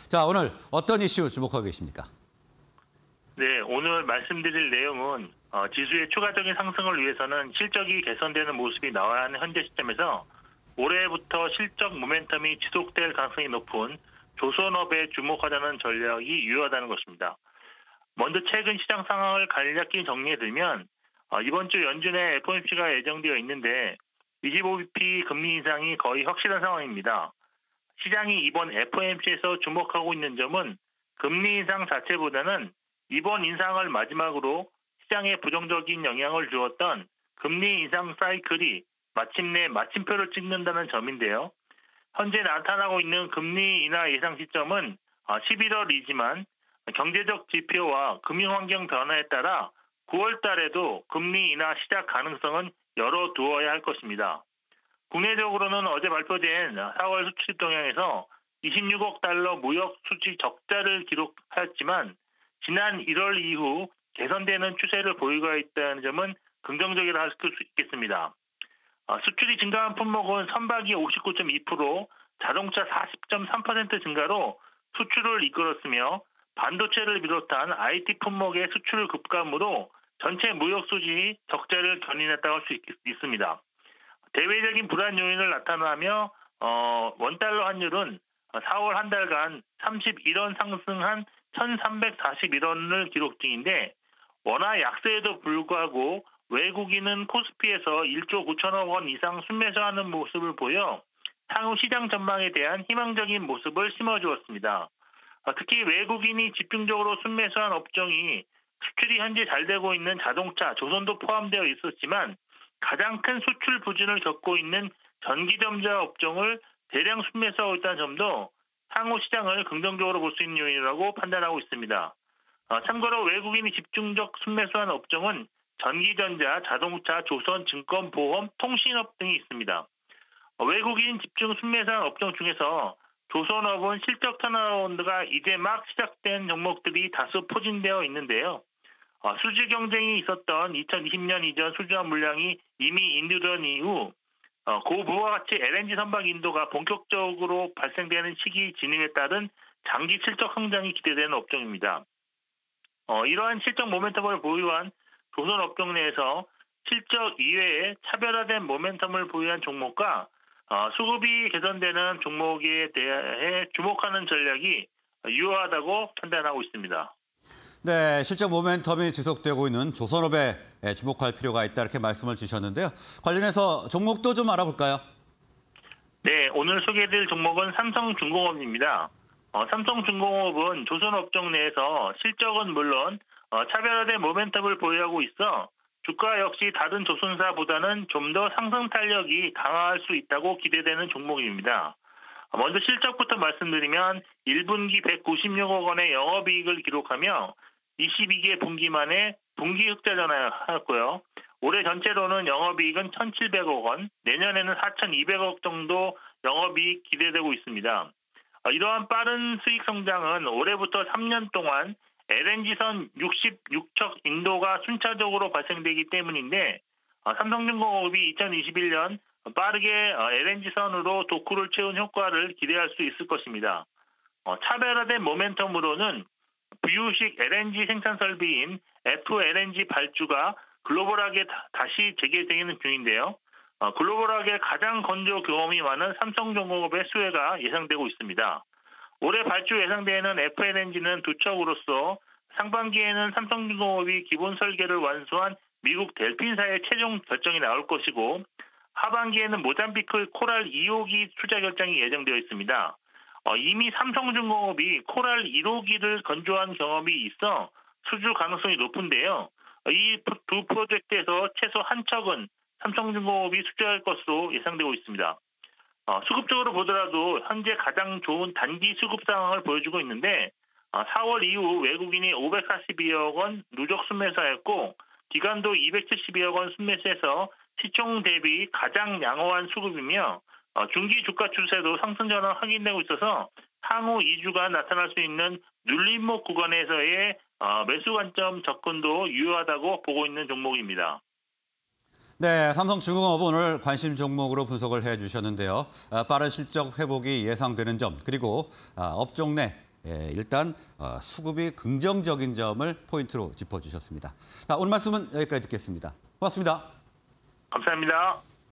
자, 오늘 어떤 이슈 주목하고 계십니까? 네, 오늘 말씀드릴 내용은 지수의 추가적인 상승을 위해서는 실적이 개선되는 모습이 나와야 하는 현재 시점에서 올해부터 실적 모멘텀이 지속될 가능성이 높은 조선업에 주목하자는 전략이 유효하다는 것입니다. 먼저 최근 시장 상황을 간략히 정리해드리면 이번 주 연준에 FOMC가 예정되어 있는데 25bp 금리 인상이 거의 확실한 상황입니다. 시장이 이번 FOMC에서 주목하고 있는 점은 금리 인상 자체보다는 이번 인상을 마지막으로 시장에 부정적인 영향을 주었던 금리 인상 사이클이 마침내 마침표를 찍는다는 점인데요. 현재 나타나고 있는 금리 인하 예상 시점은 11월이지만 경제적 지표와 금융환경 변화에 따라 9월 달에도 금리 인하 시작 가능성은 열어두어야 할 것입니다. 국내적으로는 어제 발표된 4월 수출 동향에서 26억 달러 무역 수지 적자를 기록하였지만 지난 1월 이후 개선되는 추세를 보이고 있다는 점은 긍정적이라 할 수 있겠습니다. 수출이 증가한 품목은 선박이 59.2%, 자동차 40.3% 증가로 수출을 이끌었으며 반도체를 비롯한 IT 품목의 수출 급감으로 전체 무역 수지 적자를 견인했다고 할 수 있습니다. 대외적인 불안 요인을 나타나며 원달러 환율은 4월 한 달간 31원 상승한 1,341원을 기록 중인데 원화 약세에도 불구하고 외국인은 코스피에서 1조 9천억 원 이상 순매수하는 모습을 보여 향후 시장 전망에 대한 희망적인 모습을 심어주었습니다. 특히 외국인이 집중적으로 순매수한 업종이 수출이 현재 잘 되고 있는 자동차, 조선도 포함되어 있었지만 가장 큰 수출 부진을 겪고 있는 전기전자 업종을 대량 순매수하고 있다는 점도 향후 시장을 긍정적으로 볼 수 있는 요인이라고 판단하고 있습니다. 참고로 외국인이 집중적 순매수한 업종은 전기전자, 자동차, 조선, 증권, 보험, 통신업 등이 있습니다. 외국인 집중 순매수한 업종 중에서 조선업은 실적 턴어라운드가 이제 막 시작된 종목들이 다수 포진되어 있는데요. 수주 경쟁이 있었던 2020년 이전 수주한 물량이 이미 인도된 이후 고부와 같이 LNG 선박 인도가 본격적으로 발생되는 시기 진입에 따른 장기 실적 성장이 기대되는 업종입니다. 이러한 실적 모멘텀을 보유한 조선 업종 내에서 실적 이외에 차별화된 모멘텀을 보유한 종목과 수급이 개선되는 종목에 대해 주목하는 전략이 유효하다고 판단하고 있습니다. 네, 실적 모멘텀이 지속되고 있는 조선업에 주목할 필요가 있다 이렇게 말씀을 주셨는데요. 관련해서 종목도 좀 알아볼까요? 네, 오늘 소개해드릴 종목은 삼성중공업입니다. 삼성중공업은 조선업종 내에서 실적은 물론 차별화된 모멘텀을 보유하고 있어 주가 역시 다른 조선사보다는 좀 더 상승 탄력이 강화할 수 있다고 기대되는 종목입니다. 먼저 실적부터 말씀드리면 1분기 196억 원의 영업이익을 기록하며 22개 분기 만에 분기 흑자 전환하였고요. 올해 전체로는 영업이익은 1,700억 원, 내년에는 4,200억 정도 영업이익 기대되고 있습니다. 이러한 빠른 수익 성장은 올해부터 3년 동안 LNG선 66척 인도가 순차적으로 발생되기 때문인데 삼성중공업이 2021년 빠르게 LNG선으로 도크를 채운 효과를 기대할 수 있을 것입니다. 차별화된 모멘텀으로는 부유식 LNG 생산 설비인 FLNG 발주가 글로벌하게 다시 재개되는 중인데요. 글로벌하게 가장 건조 경험이 많은 삼성중공업의 수혜가 예상되고 있습니다. 올해 발주 예상되는 FLNG는 두 척으로서 상반기에는 삼성중공업이 기본 설계를 완수한 미국 델핀사의 최종 결정이 나올 것이고 하반기에는 모잠비크 코랄 2호기 투자 결정이 예정되어 있습니다. 이미 삼성중공업이 코랄 1호기를 건조한 경험이 있어 수주 가능성이 높은데요. 이 두 프로젝트에서 최소 한 척은 삼성중공업이 수주할 것으로 예상되고 있습니다. 수급적으로 보더라도 현재 가장 좋은 단기 수급 상황을 보여주고 있는데 4월 이후 외국인이 542억 원 누적 순매수하였고 기관도 272억 원 순매수해서 시총 대비 가장 양호한 수급이며 중기 주가 추세도 상승 전환 확인되고 있어서 향후 2주간 나타날 수 있는 눌림목 구간에서의 매수 관점 접근도 유효하다고 보고 있는 종목입니다. 네, 삼성중공업 오늘 관심 종목으로 분석을 해주셨는데요. 빠른 실적 회복이 예상되는 점 그리고 업종 내 일단 수급이 긍정적인 점을 포인트로 짚어주셨습니다. 자, 오늘 말씀은 여기까지 듣겠습니다. 고맙습니다. 감사합니다.